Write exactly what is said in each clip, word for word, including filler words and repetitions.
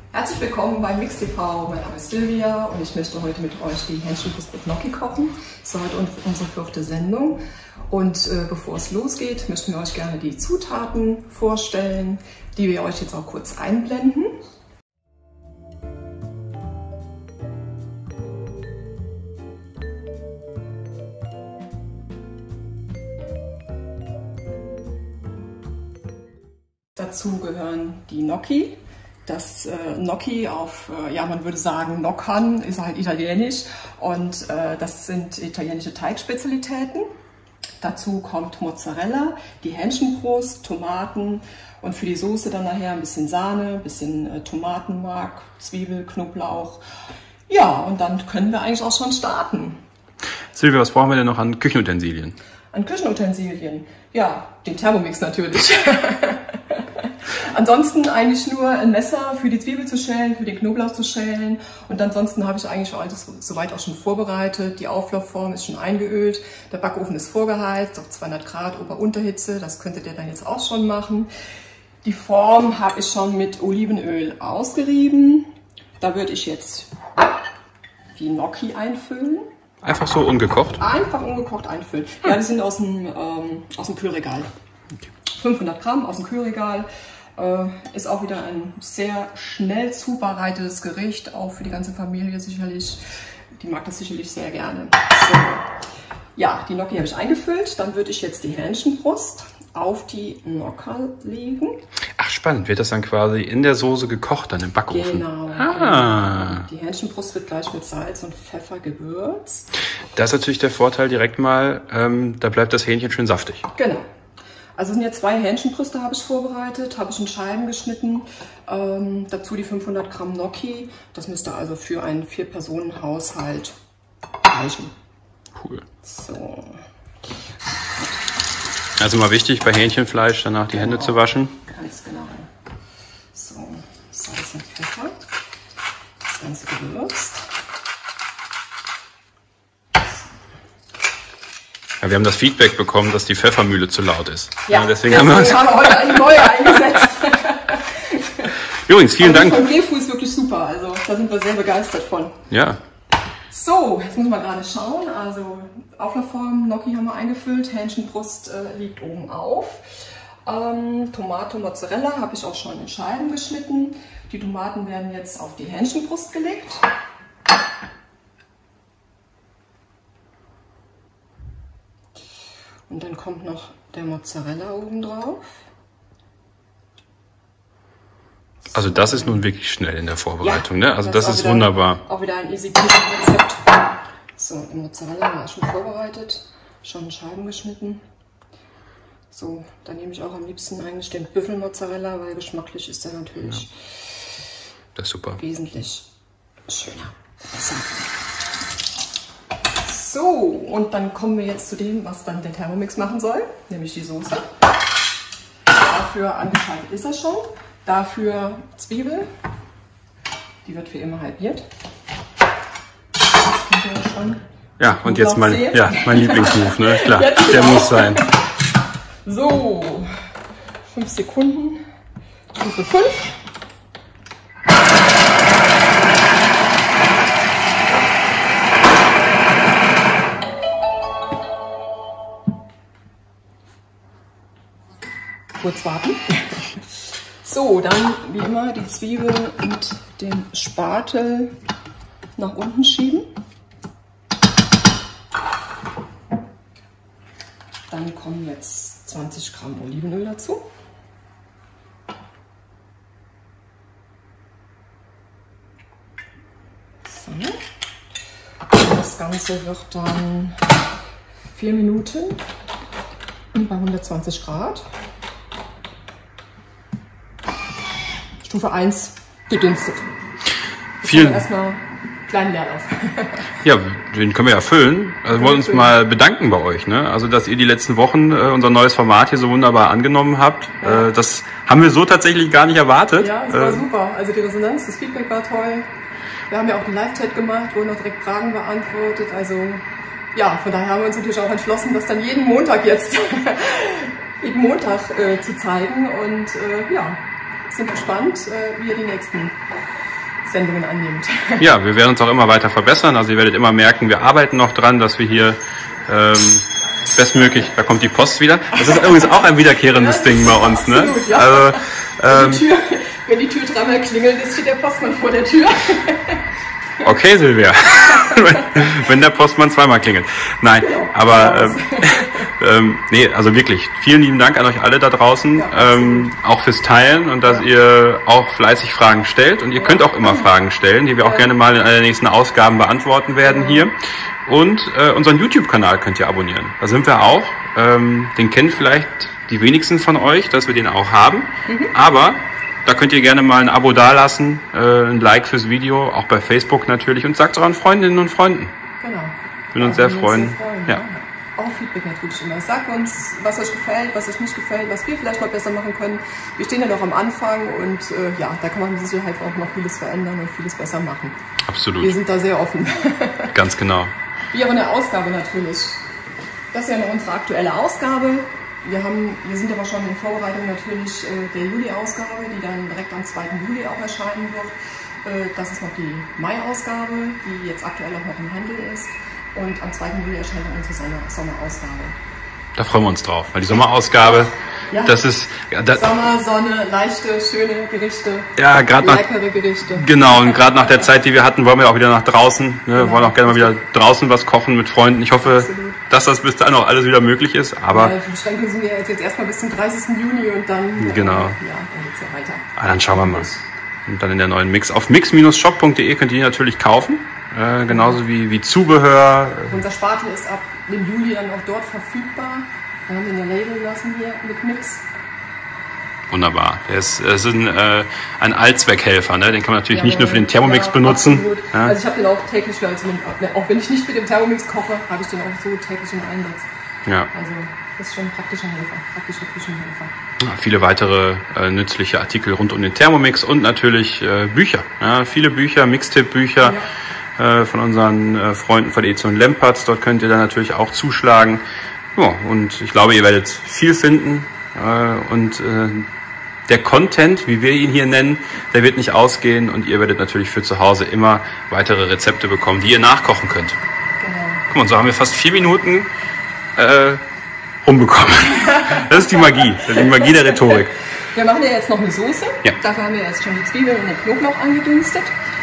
Herzlich willkommen bei Mix T V. Mein Name ist Silvia und ich möchte heute mit euch die Hähnchenbrust mit Gnocchi kochen. Das ist heute unsere vierte Sendung. Und äh, bevor es losgeht, möchten wir euch gerne die Zutaten vorstellen, die wir euch jetzt auch kurz einblenden. Dazu gehören die Gnocchi. Das äh, Gnocchi auf, äh, ja, man würde sagen, Nocchan ist halt italienisch und äh, das sind italienische Teigspezialitäten. Dazu kommt Mozzarella, die Hähnchenbrust, Tomaten und für die Soße dann nachher ein bisschen Sahne, ein bisschen äh, Tomatenmark, Zwiebel, Knoblauch. Ja, und dann können wir eigentlich auch schon starten. Silvia, was brauchen wir denn noch an Küchenutensilien? An Küchenutensilien? Ja, den Thermomix natürlich. Ansonsten eigentlich nur ein Messer für die Zwiebel zu schälen, für den Knoblauch zu schälen. Und ansonsten habe ich eigentlich alles soweit auch schon vorbereitet. Die Auflaufform ist schon eingeölt. Der Backofen ist vorgeheizt auf zweihundert Grad Ober-Unterhitze. Das könntet ihr dann jetzt auch schon machen. Die Form habe ich schon mit Olivenöl ausgerieben. Da würde ich jetzt die Gnocchi einfüllen. Einfach so ungekocht? Einfach ungekocht einfüllen. Ja, die sind aus dem, ähm, aus dem Kühlregal. Okay. fünfhundert Gramm aus dem Kühlregal. Äh, ist auch wieder ein sehr schnell zubereitetes Gericht, auch für die ganze Familie sicherlich. Die mag das sicherlich sehr gerne. So. Ja, die Gnocchi habe ich eingefüllt. Dann würde ich jetzt die Hähnchenbrust auf die Gnocchi legen. Ach, spannend. Wird das dann quasi in der Soße gekocht, dann im Backofen? Genau. Ah. Die Hähnchenbrust wird gleich mit Salz und Pfeffer gewürzt. Das ist natürlich der Vorteil direkt mal, ähm, da bleibt das Hähnchen schön saftig. Genau. Also sind jetzt zwei Hähnchenbrüste habe ich vorbereitet, habe ich in Scheiben geschnitten. Ähm, dazu die fünfhundert Gramm Gnocchi. Das müsste also für einen Vier-Personen-Haushalt reichen. Cool. So. Also mal wichtig, bei Hähnchenfleisch danach die Genau. Hände zu waschen. Ganz genau. So, Salz und Pfeffer. Das Ganze gewürzt. Ja, wir haben das Feedback bekommen, dass die Pfeffermühle zu laut ist. Ja, ja deswegen, deswegen haben wir uns haben wir heute eine neue eingesetzt. Übrigens, vielen Aber Dank. Die von Refu ist wirklich super, also da sind wir sehr begeistert von. Ja. So, jetzt muss man gerade schauen. Also Auflaufform, Gnocchi haben wir eingefüllt, Hähnchenbrust äh, liegt oben auf. Ähm, Tomate, Mozzarella habe ich auch schon in Scheiben geschnitten. Die Tomaten werden jetzt auf die Hähnchenbrust gelegt. Und dann kommt noch der Mozzarella oben drauf. Also das ist nun wirklich schnell in der Vorbereitung, ja, ne? Also das, das ist wieder, wunderbar. Auch wieder ein easy peasy Rezept. So, die Mozzarella war schon vorbereitet, schon in Scheiben geschnitten. So, da nehme ich auch am liebsten eigentlich den Büffelmozzarella, weil geschmacklich ist der natürlich ja. Das ist super. Wesentlich schöner. Besser. So, und dann kommen wir jetzt zu dem, was dann der Thermomix machen soll, nämlich die Soße. Dafür angeschaltet ist er schon. Dafür Zwiebel, die wird wie immer halbiert. Ja, schon. Ja, und jetzt mein, ja, mein Lieblingsmove, ne? Klar, der muss sein. So, fünf Sekunden, Stufe fünf. Kurz warten. So, dann wie immer die Zwiebel mit dem Spatel nach unten schieben. Dann kommen jetzt zwanzig Gramm Olivenöl dazu. So. Das Ganze wird dann vier Minuten bei hundertzwanzig Grad. Stufe eins gedünstet. Vielen erstmal kleinen Leerlauf. Ja, den können wir ja füllen. Also wir wollen uns mal bedanken bei euch, ne? Also dass ihr die letzten Wochen äh, unser neues Format hier so wunderbar angenommen habt. Ja. Äh, das haben wir so tatsächlich gar nicht erwartet. Ja, das war äh, super. Also die Resonanz, das Feedback war toll. Wir haben ja auch einen Live-Chat gemacht, wurden auch direkt Fragen beantwortet. Also ja, von daher haben wir uns natürlich auch entschlossen, das dann jeden Montag jetzt jeden Montag äh, zu zeigen. Und äh, ja, sind gespannt, äh, wie ihr die nächsten Sendungen annimmt. Ja, wir werden uns auch immer weiter verbessern. Also ihr werdet immer merken, wir arbeiten noch dran, dass wir hier ähm, bestmöglich, da kommt die Post wieder. Das ist übrigens auch ein wiederkehrendes ja, Ding bei uns. Absolut, ne? Ja. Also, ähm, wenn, die Tür, wenn die Tür dreimal klingelt, ist steht der Postmann vor der Tür. Okay, Silvia. Wenn der Postmann zweimal klingelt. Nein, genau, aber ähm, ähm, nee, also wirklich, vielen lieben Dank an euch alle da draußen, ja, ähm, auch fürs Teilen und dass ja. ihr auch fleißig Fragen stellt. Und ihr ja. könnt auch immer Fragen stellen, die wir auch ja. gerne mal in einer der nächsten Ausgaben beantworten werden ja. hier. Und äh, unseren YouTube-Kanal könnt ihr abonnieren. Da sind wir auch. Ähm, den kennen vielleicht die wenigsten von euch, dass wir den auch haben. Mhm. Aber da könnt ihr gerne mal ein Abo dalassen, äh, ein Like fürs Video, auch bei Facebook natürlich. Und sagt es euren Freundinnen und Freunden. Genau. Würden uns sehr freuen. Uns sehr freuen ja. ja. Auch Feedback natürlich immer. Sagt uns, was euch gefällt, was euch nicht gefällt, was wir vielleicht mal besser machen können. Wir stehen ja noch am Anfang und äh, ja, da kann man mit Sicherheit auch noch vieles verändern und vieles besser machen. Absolut. Wir sind da sehr offen. Ganz genau. Wie aber eine Ausgabe natürlich. Das ist ja noch unsere aktuelle Ausgabe. Wir, haben, wir sind aber schon in Vorbereitung natürlich äh, der Juli-Ausgabe, die dann direkt am zweiten Juli auch erscheinen wird. Äh, das ist noch die Mai-Ausgabe, die jetzt aktuell auch noch im Handel ist. Und am zweiten Juli erscheint dann unsere Sommerausgabe. Da freuen wir uns drauf, weil die Sommerausgabe, ja. das ist... Ja, das Sommer, Sonne, leichte, schöne Gerichte, ja, grad leckere nach, Gerichte. Genau, und gerade nach der Zeit, die wir hatten, wollen wir auch wieder nach draußen. Ne? Genau. Wir wollen auch gerne mal wieder draußen was kochen mit Freunden. Ich hoffe, Absolut. dass das bis dahin auch alles wieder möglich ist. Aber ja, die Beschränkungen sind ja jetzt, jetzt erstmal bis zum dreißigsten Juni und dann, genau. äh, ja, dann geht es ja weiter. Ah, dann schauen wir mal. Und dann in der neuen Mix. Auf mix Bindestrich shop punkt de könnt ihr die natürlich kaufen. Äh, genauso wie, wie Zubehör. Unser Spatel ist ab dem Juli dann auch dort verfügbar. Wir haben den ja labeln lassen hier mit Mix. Wunderbar. Der ist, ist ein, äh, ein Allzweckhelfer. Ne? Den kann man natürlich ja, nicht nur für den Thermomix ja, benutzen. Ja? Also ich habe den auch täglich, also auch wenn ich nicht mit dem Thermomix koche, habe ich den auch so täglich im Einsatz. Ja. Also das ist schon ein praktischer Helfer, praktischer Küchenhelfer. Ja, viele weitere äh, nützliche Artikel rund um den Thermomix und natürlich äh, Bücher. Ja? Viele Bücher, Mixtipp-Bücher. Ja. Von unseren äh, Freunden von Edition Lempertz. Dort könnt ihr dann natürlich auch zuschlagen. Ja, und ich glaube, ihr werdet viel finden. Äh, und äh, der Content, wie wir ihn hier nennen, der wird nicht ausgehen. Und ihr werdet natürlich für zu Hause immer weitere Rezepte bekommen, die ihr nachkochen könnt. Genau. Guck mal, so haben wir fast vier Minuten äh, rumbekommen. Das ist die Magie. Das ist die Magie der Rhetorik. Wir machen ja jetzt noch eine Soße. Ja. Dafür haben wir jetzt schon die Zwiebeln und den Knoblauch angedünstet.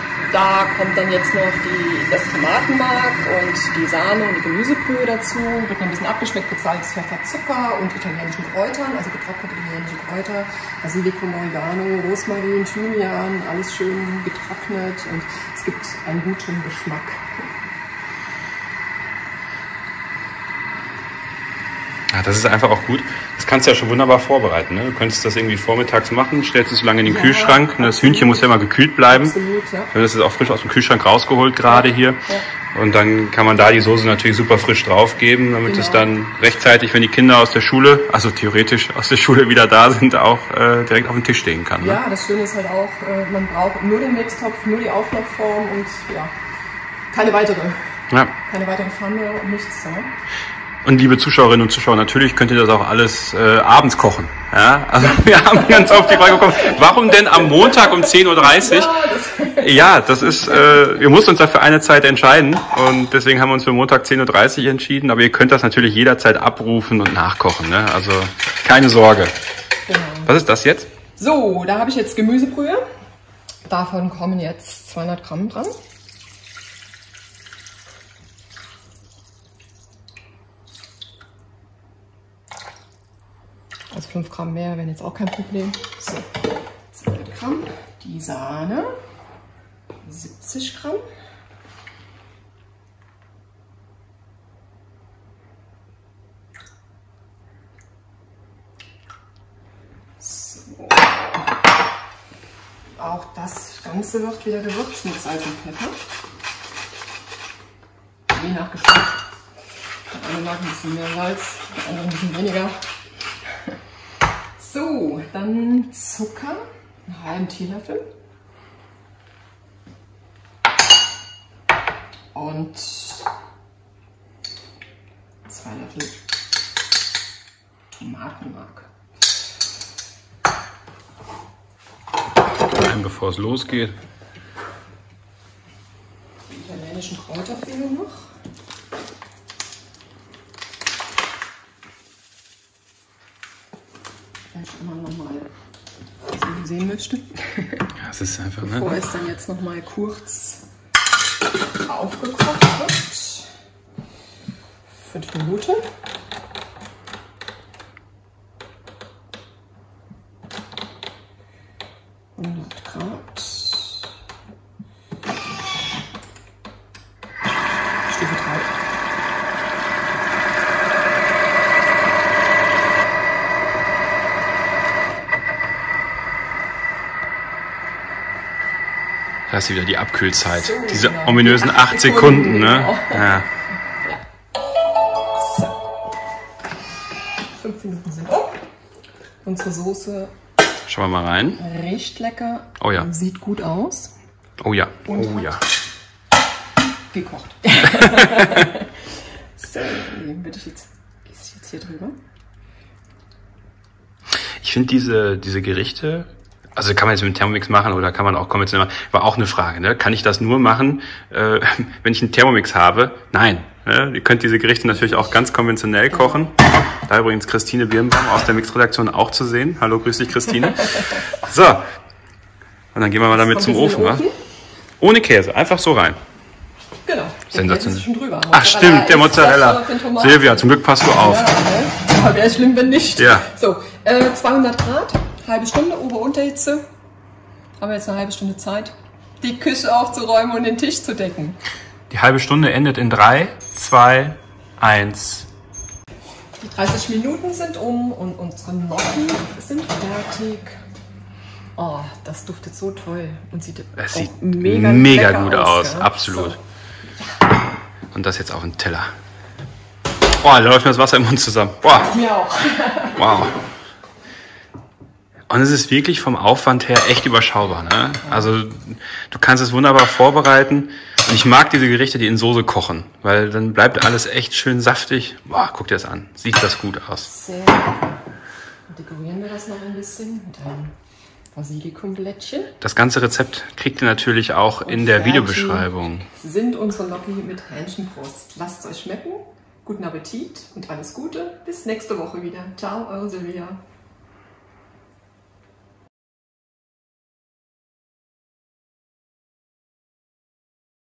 Da kommt dann jetzt noch die, das Tomatenmark und die Sahne und die Gemüsebrühe dazu. Wird noch ein bisschen abgeschmeckt mit Salz, Pfeffer, Zucker und italienischen Kräutern, also getrocknete italienische Kräuter, Basilikum, Oregano, Rosmarin, Thymian, alles schön getrocknet und es gibt einen guten Geschmack. Ja, das ist einfach auch gut. Das kannst du ja schon wunderbar vorbereiten. Ne? Du könntest das irgendwie vormittags machen, stellst es so lange in den ja, Kühlschrank. Absolut. Das Hühnchen muss ja immer gekühlt bleiben. Absolut, ja. Das ist auch frisch aus dem Kühlschrank rausgeholt gerade ja, hier. Ja. Und dann kann man da die Soße natürlich super frisch drauf geben, damit genau. es dann rechtzeitig, wenn die Kinder aus der Schule, also theoretisch aus der Schule wieder da sind, auch äh, direkt auf dem Tisch stehen kann. Ne? Ja, das Schöne ist halt auch, äh, man braucht nur den Mixtopf, nur die Auflaufform und ja, keine weitere. Ja. Keine weitere Pfanne und nichts. Ne? Und liebe Zuschauerinnen und Zuschauer, natürlich könnt ihr das auch alles äh, abends kochen. Ja? Also wir haben ganz oft die Frage bekommen, warum denn am Montag um zehn Uhr dreißig? Ja, das, ja, das ist, äh, wir mussten uns dafür eine Zeit entscheiden und deswegen haben wir uns für Montag zehn Uhr dreißig entschieden. Aber ihr könnt das natürlich jederzeit abrufen und nachkochen. Ne? Also keine Sorge. Genau. Was ist das jetzt? So, da habe ich jetzt Gemüsebrühe. Davon kommen jetzt zweihundert Gramm dran. Also fünf Gramm mehr wären jetzt auch kein Problem. So, zweihundert Gramm. Die Sahne, siebzig Gramm. So. Auch das Ganze wird wieder gewürzt mit Salz und Pfeffer. Je nach Geschmack. Der eine mag ein bisschen mehr Salz, der andere ein bisschen weniger. So, dann Zucker, einen halben Teelöffel. Und zwei Löffel Tomatenmark. rein, bevor es losgeht. Die italienischen Kräuter fehlen noch. Vielleicht immer noch mal, was man sehen möchte. Ja, es ist einfach, ne? Bevor es dann jetzt noch mal kurz aufgekocht wird. Fünf Minuten. hundert Grad. Stufe drei. Da ist wieder die Abkühlzeit. So, Diese genau. ominösen Die acht Sekunden, Sekunden, ne? genau. Ja. So. Fünf Minuten sind um. Unsere Soße Schauen wir mal rein. riecht lecker. Oh ja. Sieht gut aus. Oh ja. Und Oh hat ja. gekocht. So, würde ich jetzt, gieße ich jetzt hier drüber. Ich finde diese, diese Gerichte, also kann man jetzt mit dem Thermomix machen oder kann man auch konventionell machen, war auch eine Frage, ne? Kann ich das nur machen, äh, wenn ich einen Thermomix habe? Nein. Ne? Ihr könnt diese Gerichte natürlich auch ganz konventionell kochen. Da übrigens Christine Birnbaum aus der Mix-Redaktion auch zu sehen. Hallo, grüß dich, Christine. So. Und dann gehen wir mal damit zum Ofen, wa? Ohne Käse, einfach so rein. Genau. Sensationell. Schon drüber. Ach stimmt, der Mozzarella. Silvia, zum Glück passt du auf. Ja, ja, wäre schlimm, wenn nicht. Ja. So, äh, zweihundert Grad, halbe Stunde, Ober-Unterhitze. Haben wir jetzt eine halbe Stunde Zeit, die Küche aufzuräumen und den Tisch zu decken. Die halbe Stunde endet in drei, zwei, eins. Die dreißig Minuten sind um und unsere Gnocchi sind fertig. Oh, das duftet so toll und sieht, Das auch sieht mega, mega lecker gut aus, ja? absolut. So. Und das jetzt auf den Teller. Boah, da läuft mir das Wasser im Mund zusammen. Boah, Mir auch. wow. Und es ist wirklich vom Aufwand her echt überschaubar, ne? Also du kannst es wunderbar vorbereiten. Und ich mag diese Gerichte, die in Soße kochen, weil dann bleibt alles echt schön saftig. Boah, guck dir das an. Sieht das gut aus. Sehr lecker. Dekorieren wir das noch ein bisschen mit einem Basilikumblättchen. Das ganze Rezept kriegt ihr natürlich auch in der Videobeschreibung. Sind unsere Gnocchi mit Hähnchenbrust. Lasst es euch schmecken. Guten Appetit und alles Gute. Bis nächste Woche wieder. Ciao, eure Silvia.